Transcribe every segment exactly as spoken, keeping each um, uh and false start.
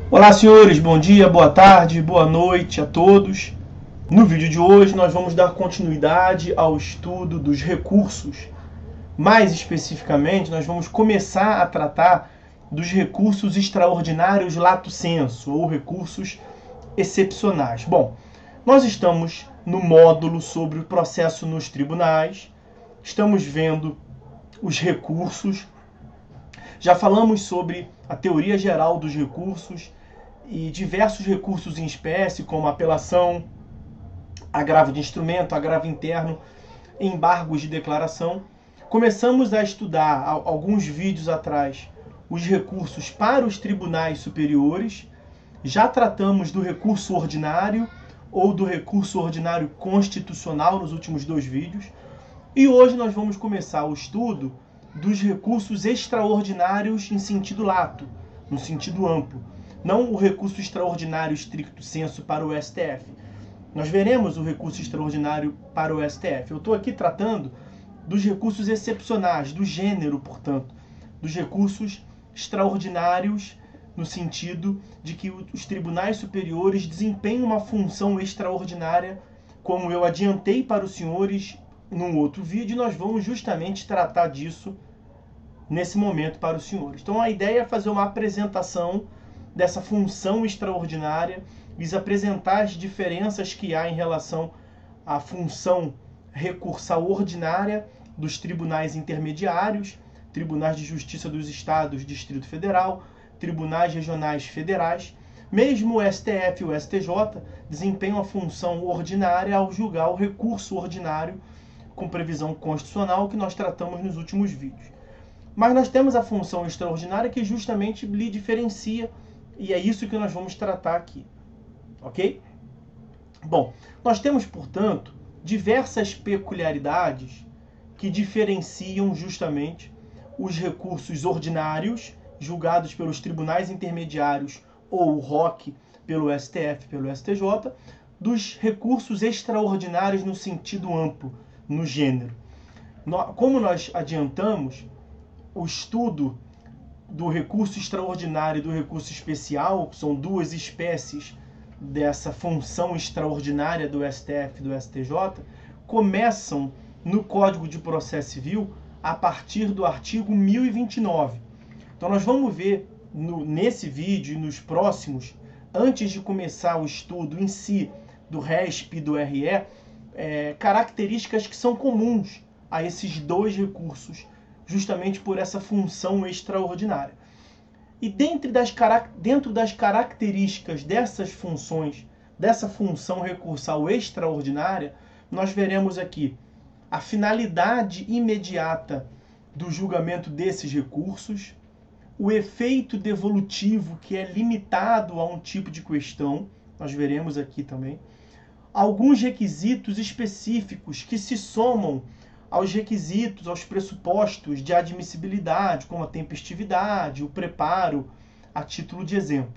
Olá, senhores, bom dia, boa tarde, boa noite a todos. No vídeo de hoje nós vamos dar continuidade ao estudo dos recursos. Mais especificamente, nós vamos começar a tratar dos recursos extraordinários lato sensu, ou recursos excepcionais. Bom, nós estamos no módulo sobre o processo nos tribunais, estamos vendo os recursos, já falamos sobre a teoria geral dos recursos e diversos recursos em espécie, como apelação, agravo de instrumento, agravo interno, embargos de declaração. Começamos a estudar, alguns vídeos atrás, os recursos para os tribunais superiores. Já tratamos do recurso ordinário ou do recurso ordinário constitucional nos últimos dois vídeos. E hoje nós vamos começar o estudo dos recursos extraordinários em sentido lato, no sentido amplo. Não o recurso extraordinário stricto sensu para o S T F. Nós veremos o recurso extraordinário para o S T F. Eu estou aqui tratando dos recursos excepcionais, do gênero, portanto, dos recursos extraordinários, no sentido de que os tribunais superiores desempenham uma função extraordinária, como eu adiantei para os senhores num outro vídeo, e nós vamos justamente tratar disso nesse momento para os senhores. Então a ideia é fazer uma apresentação dessa função extraordinária, visa apresentar as diferenças que há em relação à função recursal ordinária dos tribunais intermediários, tribunais de justiça dos estados, Distrito Federal, tribunais regionais federais. Mesmo o S T F e o S T J desempenham a função ordinária ao julgar o recurso ordinário com previsão constitucional que nós tratamos nos últimos vídeos. Mas nós temos a função extraordinária que justamente lhe diferencia, e é isso que nós vamos tratar aqui. Ok? Bom, nós temos, portanto, diversas peculiaridades que diferenciam justamente os recursos ordinários, julgados pelos tribunais intermediários ou o R O C pelo S T F, pelo S T J, dos recursos extraordinários no sentido amplo, no gênero. Como nós adiantamos, o estudo do recurso extraordinário e do recurso especial, são duas espécies dessa função extraordinária do S T F e do S T J, começam no Código de Processo Civil a partir do artigo mil e vinte e nove. Então nós vamos ver no, nesse vídeo e nos próximos, antes de começar o estudo em si do R E S P e do R E, é, características que são comuns a esses dois recursos, justamente por essa função extraordinária. E dentro das, dentro das características dessas funções, dessa função recursal extraordinária, nós veremos aqui a finalidade imediata do julgamento desses recursos, o efeito devolutivo, que é limitado a um tipo de questão, nós veremos aqui também, alguns requisitos específicos que se somam aos requisitos, aos pressupostos de admissibilidade, como a tempestividade, o preparo, a título de exemplo.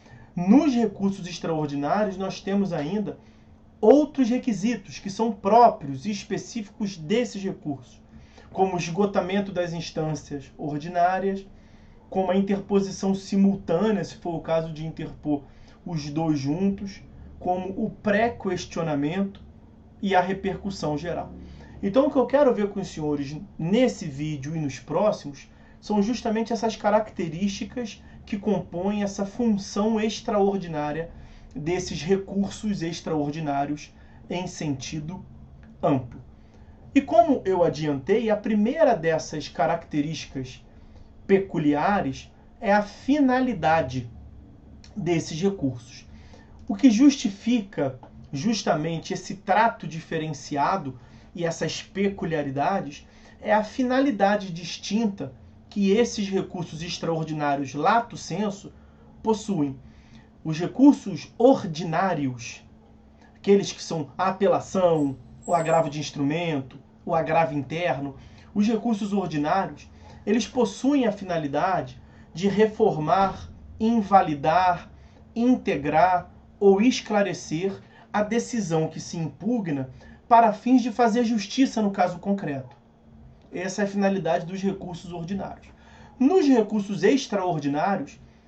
Nos recursos extraordinários, nós temos ainda outros requisitos que são próprios e específicos desses recursos, como o esgotamento das instâncias ordinárias, como a interposição simultânea, se for o caso de interpor os dois juntos, como o pré-questionamento e a repercussão geral. Então, o que eu quero ver com os senhores nesse vídeo e nos próximos são justamente essas características que compõem essa função extraordinária desses recursos extraordinários em sentido amplo. E como eu adiantei, a primeira dessas características peculiares é a finalidade desses recursos. O que justifica justamente esse trato diferenciado e essas peculiaridades é a finalidade distinta que esses recursos extraordinários lato sensu possuem. Os recursos ordinários, aqueles que são a apelação, o agravo de instrumento, o agravo interno, os recursos ordinários, eles possuem a finalidade de reformar, invalidar, integrar ou esclarecer a decisão que se impugna para fins de fazer justiça no caso concreto. Essa é a finalidade dos recursos ordinários. Nos recursos extraordinários,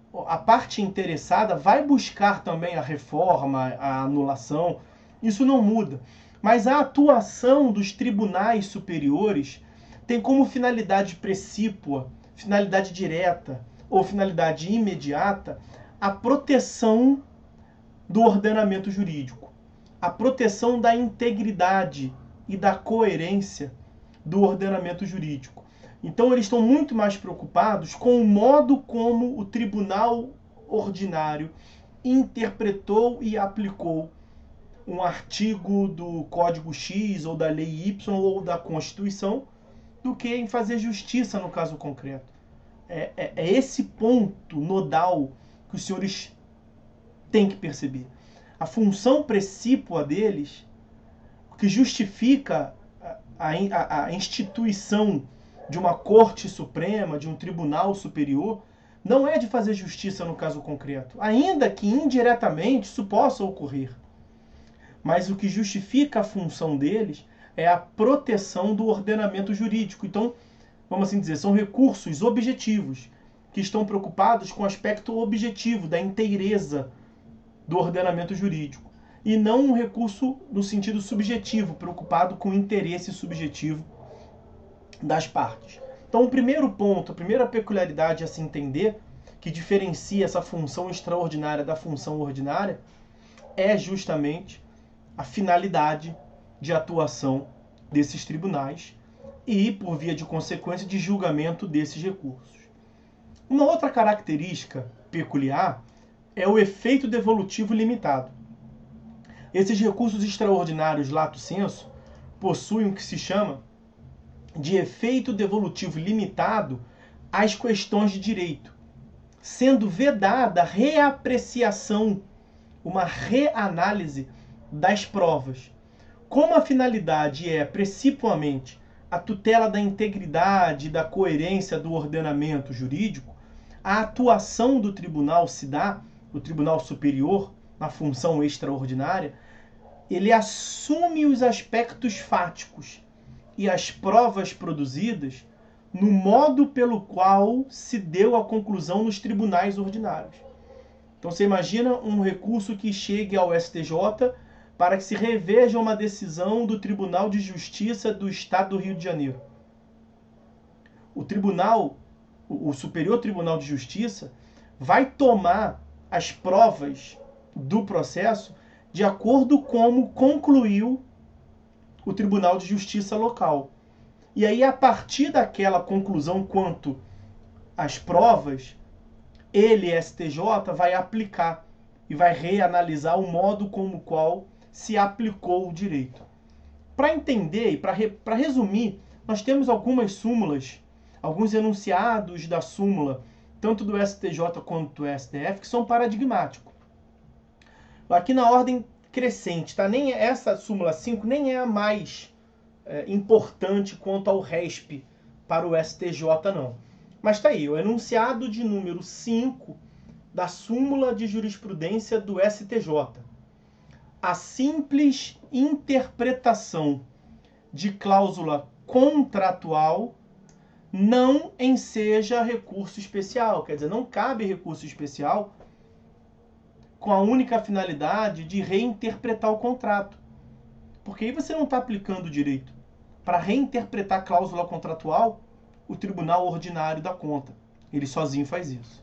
a parte interessada vai buscar também a reforma, a anulação, isso não muda. Mas a atuação dos tribunais superiores tem como finalidade precípua, finalidade direta ou finalidade imediata a proteção do ordenamento jurídico, a proteção da integridade e da coerência do ordenamento jurídico. Então eles estão muito mais preocupados com o modo como o tribunal ordinário interpretou e aplicou um artigo do Código X ou da Lei Y ou da Constituição, do que em fazer justiça no caso concreto. É, é, é esse ponto nodal que os senhores têm que perceber. A função precípua deles, o que justifica a, a, a instituição de uma Corte Suprema, de um Tribunal Superior, não é de fazer justiça no caso concreto, ainda que indiretamente isso possa ocorrer. Mas o que justifica a função deles é a proteção do ordenamento jurídico. Então, vamos assim dizer, são recursos objetivos, que estão preocupados com o aspecto objetivo, da inteireza do ordenamento jurídico, e não um recurso no sentido subjetivo, preocupado com o interesse subjetivo das partes. Então, o primeiro ponto, a primeira peculiaridade a se entender, que diferencia essa função extraordinária da função ordinária, é justamente a finalidade de atuação desses tribunais e, por via de consequência, de julgamento desses recursos. Uma outra característica peculiar é o efeito devolutivo limitado. Esses recursos extraordinários lato sensu possuem o que se chama de efeito devolutivo limitado às questões de direito, sendo vedada a reapreciação, uma reanálise das provas. Como a finalidade é, principalmente, a tutela da integridade e da coerência do ordenamento jurídico, a atuação do tribunal se dá, o Tribunal Superior, na função extraordinária, ele assume os aspectos fáticos e as provas produzidas no modo pelo qual se deu a conclusão nos tribunais ordinários. Então você imagina um recurso que chegue ao S T J para que se reveja uma decisão do Tribunal de Justiça do Estado do Rio de Janeiro. O tribunal, o Superior Tribunal de Justiça, vai tomar as provas do processo de acordo com como concluiu o Tribunal de Justiça local. E aí, a partir daquela conclusão quanto às provas, ele, S T J, vai aplicar e vai reanalisar o modo como o qual se aplicou o direito. Para entender e para re, para resumir, nós temos algumas súmulas, alguns enunciados da súmula, tanto do S T J quanto do S T F, que são paradigmáticos. Aqui na ordem crescente, tá? Nem essa súmula cinco nem é a mais é, importante quanto ao R E S P para o S T J, não. Mas está aí, o enunciado de número cinco da súmula de jurisprudência do S T J. A simples interpretação de cláusula contratual não enseja recurso especial. Quer dizer, não cabe recurso especial com a única finalidade de reinterpretar o contrato. Porque aí você não está aplicando o direito. Para reinterpretar a cláusula contratual, o Tribunal Ordinário dá conta. Ele sozinho faz isso.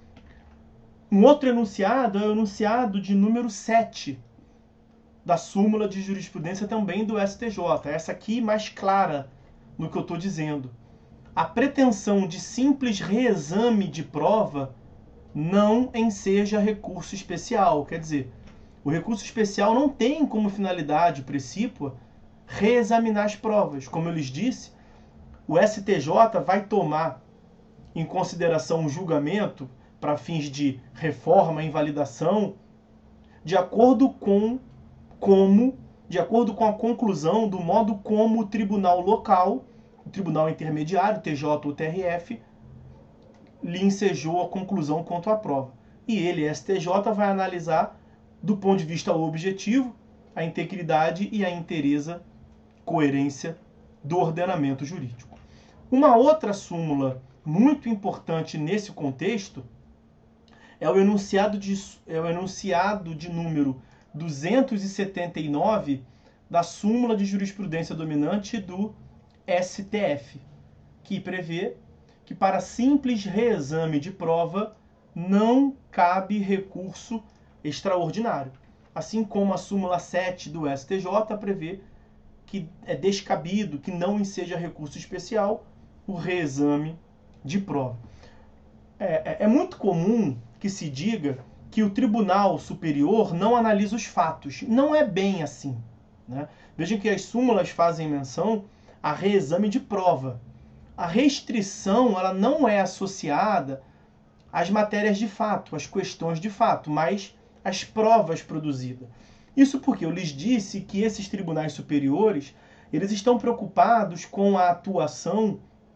Um outro enunciado é o enunciado de número sete da súmula de jurisprudência também do S T J. Essa aqui mais clara no que eu estou dizendo. A pretensão de simples reexame de prova não enseja recurso especial. Quer dizer, o recurso especial não tem como finalidade precípua reexaminar as provas. Como eu lhes disse, o S T J vai tomar em consideração o julgamento para fins de reforma, invalidação, de acordo com como, de acordo com a conclusão do modo como o tribunal local, o tribunal intermediário, T J ou T R F, lhe ensejou a conclusão quanto à prova. E ele, S T J, vai analisar, do ponto de vista objetivo, a integridade e a inteireza, coerência do ordenamento jurídico. Uma outra súmula muito importante nesse contexto é o enunciado de, é o enunciado de número duzentos e setenta e nove da súmula de jurisprudência dominante do S T F, que prevê que para simples reexame de prova não cabe recurso extraordinário. Assim como a súmula sete do S T J prevê que é descabido, que não enseja recurso especial, o reexame de prova. É, é, é muito comum que se diga que o Tribunal Superior não analisa os fatos. Não é bem assim, né? Vejam que as súmulas fazem menção a reexame de prova. A restrição ela não é associada às matérias de fato, às questões de fato, mas às provas produzidas. Isso porque eu lhes disse que esses tribunais superiores eles estão preocupados com a atuação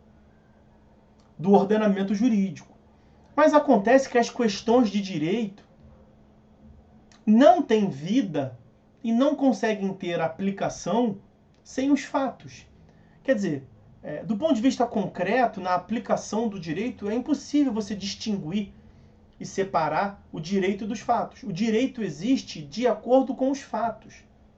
do ordenamento jurídico. Mas acontece que as questões de direito não têm vida e não conseguem ter aplicação sem os fatos. Quer dizer, é, do ponto de vista concreto, na aplicação do direito, é impossível você distinguir e separar o direito dos fatos. O direito existe de acordo com os fatos.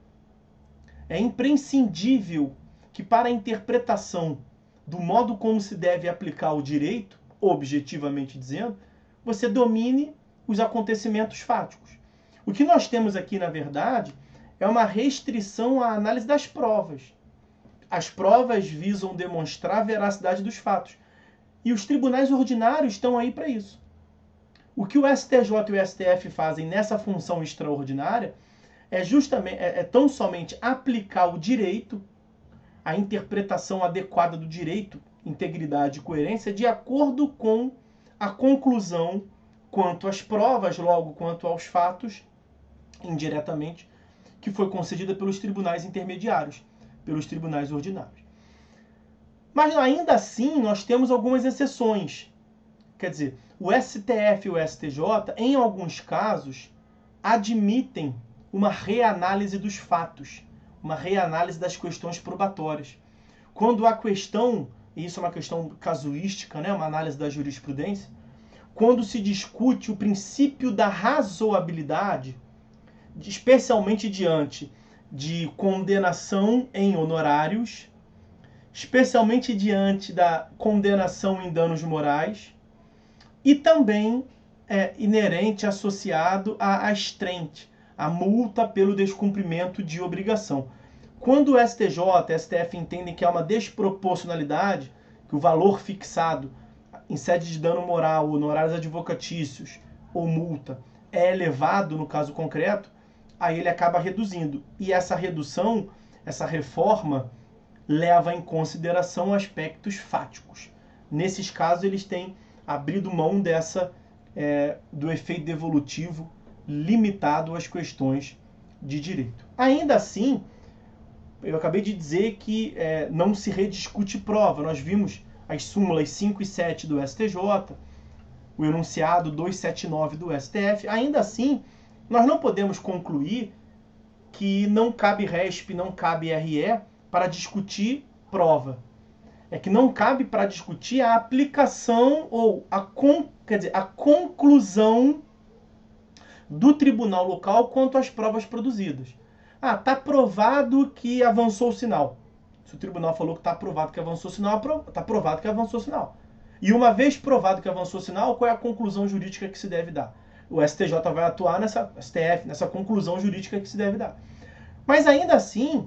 É imprescindível que para a interpretação do modo como se deve aplicar o direito, objetivamente dizendo, você domine os acontecimentos fáticos. O que nós temos aqui, na verdade, é uma restrição à análise das provas. As provas visam demonstrar a veracidade dos fatos. E os tribunais ordinários estão aí para isso. O que o S T J e o S T F fazem nessa função extraordinária é justamente é, é tão somente aplicar o direito, a interpretação adequada do direito, integridade e coerência, de acordo com a conclusão quanto às provas, logo quanto aos fatos, indiretamente, que foi concedida pelos tribunais intermediários, pelos tribunais ordinários. Mas ainda assim nós temos algumas exceções. Quer dizer, o S T F e o S T J, em alguns casos, admitem uma reanálise dos fatos, uma reanálise das questões probatórias. Quando a questão, e isso é uma questão casuística, né, uma análise da jurisprudência, quando se discute o princípio da razoabilidade, especialmente diante de condenação em honorários, especialmente diante da condenação em danos morais, e também é inerente, associado à astrente, a multa pelo descumprimento de obrigação. Quando o S T J e o S T F entendem que há uma desproporcionalidade, que o valor fixado em sede de dano moral, honorários advocatícios ou multa é elevado no caso concreto, aí ele acaba reduzindo. E essa redução, essa reforma, leva em consideração aspectos fáticos. Nesses casos, eles têm abrido mão dessa, é, do efeito devolutivo limitado às questões de direito. Ainda assim, eu acabei de dizer que é, não se rediscute prova. Nós vimos as súmulas cinco e sete do S T J, o enunciado duzentos e setenta e nove do S T F. Ainda assim, nós não podemos concluir que não cabe resp, não cabe R E para discutir prova. É que não cabe para discutir a aplicação ou a, con, quer dizer, a conclusão do tribunal local quanto às provas produzidas. Ah, está provado que avançou o sinal. Se o tribunal falou que está provado que avançou o sinal, está provado que avançou o sinal. E uma vez provado que avançou o sinal, qual é a conclusão jurídica que se deve dar? O S T J vai atuar nessa, S T F, nessa conclusão jurídica que se deve dar. Mas ainda assim,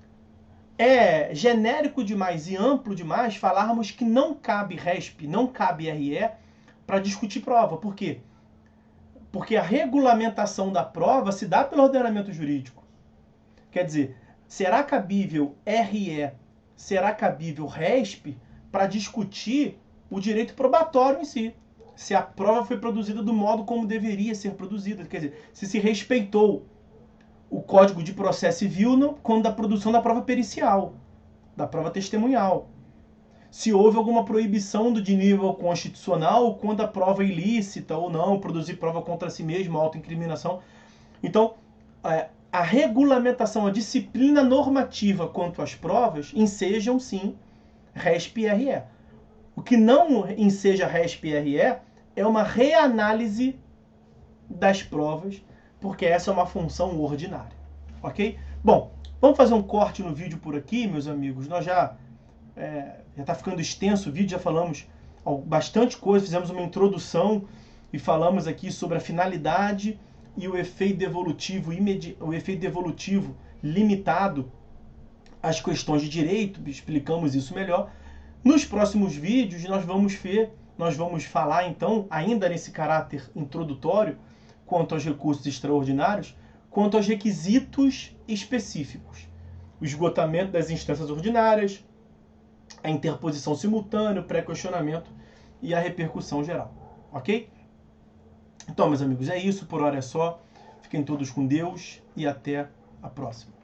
é genérico demais e amplo demais falarmos que não cabe resp, não cabe R E para discutir prova. Por quê? Porque a regulamentação da prova se dá pelo ordenamento jurídico. Quer dizer, será cabível R E, será cabível resp para discutir o direito probatório em si. Se a prova foi produzida do modo como deveria ser produzida. Quer dizer, se se respeitou o Código de Processo Civil no, quando da produção da prova pericial, da prova testemunhal. Se houve alguma proibição do de nível constitucional quando a prova é ilícita ou não, produzir prova contra si mesmo, autoincriminação. Então, é, a regulamentação, a disciplina normativa quanto às provas ensejam, sim, resp e R E. O que não enseja resp e R E é uma reanálise das provas, porque essa é uma função ordinária, ok? Bom, vamos fazer um corte no vídeo por aqui, meus amigos. Nós já é, já está ficando extenso o vídeo, já falamos bastante coisa, fizemos uma introdução e falamos aqui sobre a finalidade e o efeito devolutivo, imedi o efeito devolutivo limitado às questões de direito, explicamos isso melhor. Nos próximos vídeos nós vamos ver, nós vamos falar então, ainda nesse caráter introdutório, quanto aos recursos extraordinários, quanto aos requisitos específicos. O esgotamento das instâncias ordinárias, a interposição simultânea, o pré-questionamento e a repercussão geral. Ok? Então, meus amigos, é isso. Por hora é só. Fiquem todos com Deus e até a próxima.